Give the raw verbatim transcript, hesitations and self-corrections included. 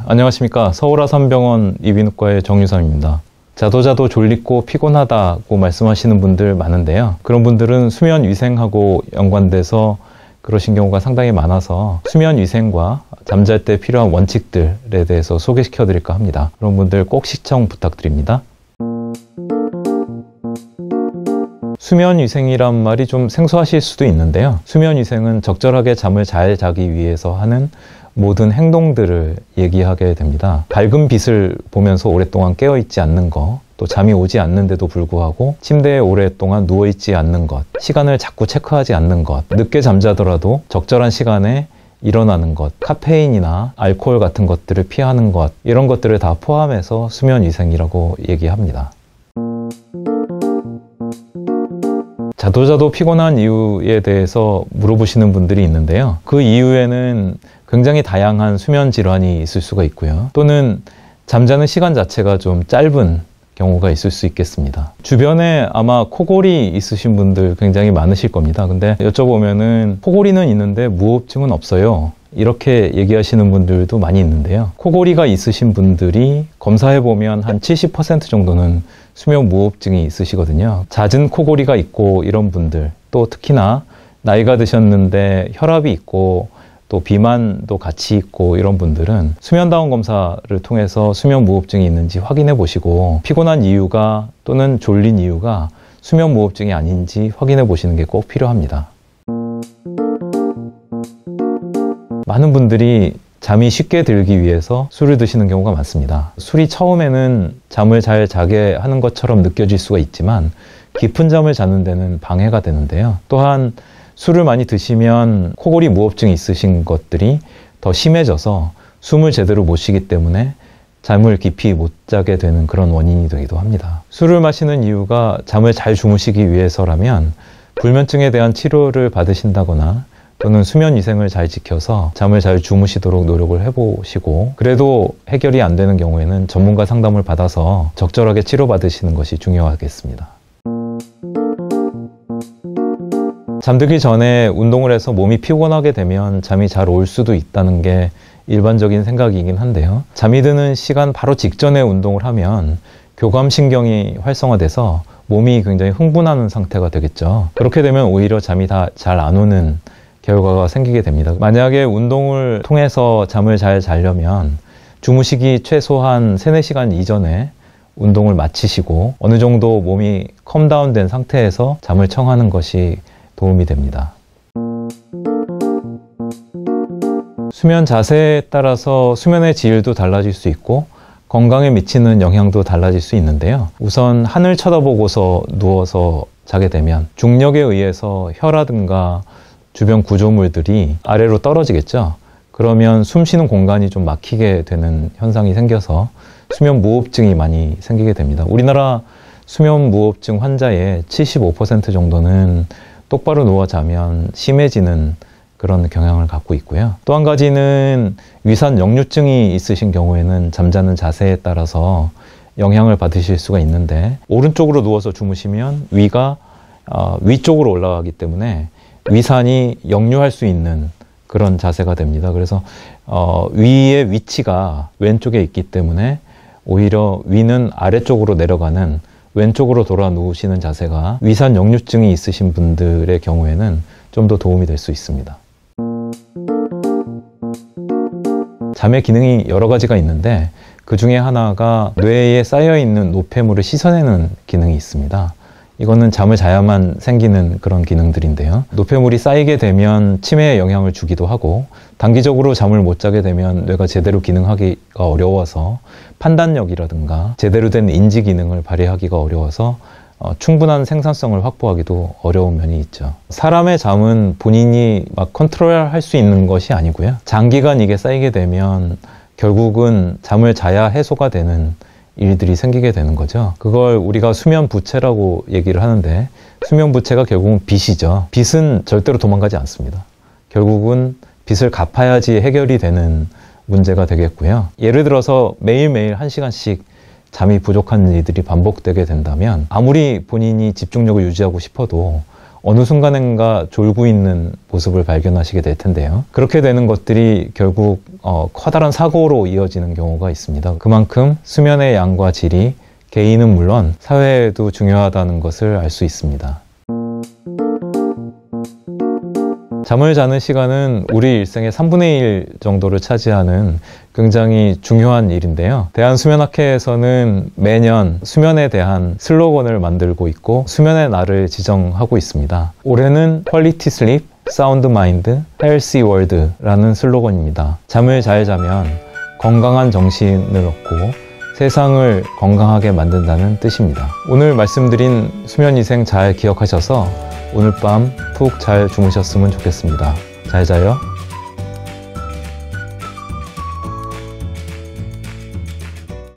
안녕하십니까. 서울아산병원 이비인후과의 정유삼입니다. 자도 자도 졸리고 피곤하다고 말씀하시는 분들 많은데요. 그런 분들은 수면 위생하고 연관돼서 그러신 경우가 상당히 많아서 수면 위생과 잠잘 때 필요한 원칙들에 대해서 소개시켜 드릴까 합니다. 그런 분들 꼭 시청 부탁드립니다. 수면 위생이란 말이 좀 생소하실 수도 있는데요. 수면 위생은 적절하게 잠을 잘 자기 위해서 하는 모든 행동들을 얘기하게 됩니다. 밝은 빛을 보면서 오랫동안 깨어있지 않는 것, 또 잠이 오지 않는데도 불구하고 침대에 오랫동안 누워있지 않는 것, 시간을 자꾸 체크하지 않는 것, 늦게 잠자더라도 적절한 시간에 일어나는 것, 카페인이나 알코올 같은 것들을 피하는 것, 이런 것들을 다 포함해서 수면 위생이라고 얘기합니다. 자도 자도 피곤한 이유에 대해서 물어보시는 분들이 있는데요. 그 이유에는 굉장히 다양한 수면 질환이 있을 수가 있고요. 또는 잠자는 시간 자체가 좀 짧은 경우가 있을 수 있겠습니다. 주변에 아마 코골이 있으신 분들 굉장히 많으실 겁니다. 근데 여쭤보면은 코골이는 있는데 무호흡증은 없어요. 이렇게 얘기하시는 분들도 많이 있는데요. 코골이가 있으신 분들이 검사해보면 한 칠십 퍼센트 정도는 수면 무호흡증이 있으시거든요. 잦은 코골이가 있고 이런 분들, 또 특히나 나이가 드셨는데 혈압이 있고 또 비만도 같이 있고 이런 분들은 수면다운 검사를 통해서 수면 무호흡증이 있는지 확인해 보시고 피곤한 이유가 또는 졸린 이유가 수면 무호흡증이 아닌지 확인해 보시는 게 꼭 필요합니다. 많은 분들이 잠이 쉽게 들기 위해서 술을 드시는 경우가 많습니다. 술이 처음에는 잠을 잘 자게 하는 것처럼 느껴질 수가 있지만 깊은 잠을 자는 데는 방해가 되는데요. 또한 술을 많이 드시면 코골이 무호흡증이 있으신 것들이 더 심해져서 숨을 제대로 못 쉬기 때문에 잠을 깊이 못 자게 되는 그런 원인이 되기도 합니다. 술을 마시는 이유가 잠을 잘 주무시기 위해서라면 불면증에 대한 치료를 받으신다거나 또는 수면 위생을 잘 지켜서 잠을 잘 주무시도록 노력을 해보시고 그래도 해결이 안 되는 경우에는 전문가 상담을 받아서 적절하게 치료받으시는 것이 중요하겠습니다. 잠들기 전에 운동을 해서 몸이 피곤하게 되면 잠이 잘 올 수도 있다는 게 일반적인 생각이긴 한데요. 잠이 드는 시간 바로 직전에 운동을 하면 교감신경이 활성화돼서 몸이 굉장히 흥분하는 상태가 되겠죠. 그렇게 되면 오히려 잠이 다 잘 안 오는 결과가 생기게 됩니다. 만약에 운동을 통해서 잠을 잘 자려면 주무시기 최소한 세네 시간 이전에 운동을 마치시고 어느 정도 몸이 컴다운 된 상태에서 잠을 청하는 것이 도움이 됩니다. 수면 자세에 따라서 수면의 질도 달라질 수 있고 건강에 미치는 영향도 달라질 수 있는데요. 우선 하늘 쳐다보고서 누워서 자게 되면 중력에 의해서 혀라든가 주변 구조물들이 아래로 떨어지겠죠. 그러면 숨 쉬는 공간이 좀 막히게 되는 현상이 생겨서 수면 무호흡증이 많이 생기게 됩니다. 우리나라 수면 무호흡증 환자의 칠십오 퍼센트 정도는 똑바로 누워 자면 심해지는 그런 경향을 갖고 있고요. 또 한 가지는 위산 역류증이 있으신 경우에는 잠자는 자세에 따라서 영향을 받으실 수가 있는데 오른쪽으로 누워서 주무시면 위가 어, 위쪽으로 올라가기 때문에 위산이 역류할 수 있는 그런 자세가 됩니다. 그래서 어, 위의 위치가 왼쪽에 있기 때문에 오히려 위는 아래쪽으로 내려가는 왼쪽으로 돌아 누우시는 자세가 위산 역류증이 있으신 분들의 경우에는 좀 더 도움이 될 수 있습니다. 잠의 기능이 여러 가지가 있는데 그 중에 하나가 뇌에 쌓여있는 노폐물을 씻어내는 기능이 있습니다. 이거는 잠을 자야만 생기는 그런 기능들인데요. 노폐물이 쌓이게 되면 치매에 영향을 주기도 하고 단기적으로 잠을 못 자게 되면 뇌가 제대로 기능하기가 어려워서 판단력이라든가 제대로 된 인지 기능을 발휘하기가 어려워서 어, 충분한 생산성을 확보하기도 어려운 면이 있죠. 사람의 잠은 본인이 막 컨트롤할 수 있는 것이 아니고요. 장기간 이게 쌓이게 되면 결국은 잠을 자야 해소가 되는 일들이 생기게 되는 거죠. 그걸 우리가 수면 부채라고 얘기를 하는데 수면 부채가 결국은 빚이죠. 빚은 절대로 도망가지 않습니다. 결국은 빚을 갚아야지 해결이 되는 문제가 되겠고요. 예를 들어서 매일매일 한 시간씩 잠이 부족한 일들이 반복되게 된다면 아무리 본인이 집중력을 유지하고 싶어도 어느 순간인가 졸고 있는 모습을 발견하시게 될 텐데요. 그렇게 되는 것들이 결국 어, 커다란 사고로 이어지는 경우가 있습니다. 그만큼 수면의 양과 질이 개인은 물론 사회에도 중요하다는 것을 알 수 있습니다. 잠을 자는 시간은 우리 일생의 삼분의 일 정도를 차지하는 굉장히 중요한 일인데요. 대한수면학회에서는 매년 수면에 대한 슬로건을 만들고 있고 수면의 날을 지정하고 있습니다. 올해는 Quality Sleep, Sound Mind, Healthy World라는 슬로건입니다. 잠을 잘 자면 건강한 정신을 얻고 세상을 건강하게 만든다는 뜻입니다. 오늘 말씀드린 수면위생 잘 기억하셔서 오늘 밤 푹 잘 주무셨으면 좋겠습니다. 잘 자요.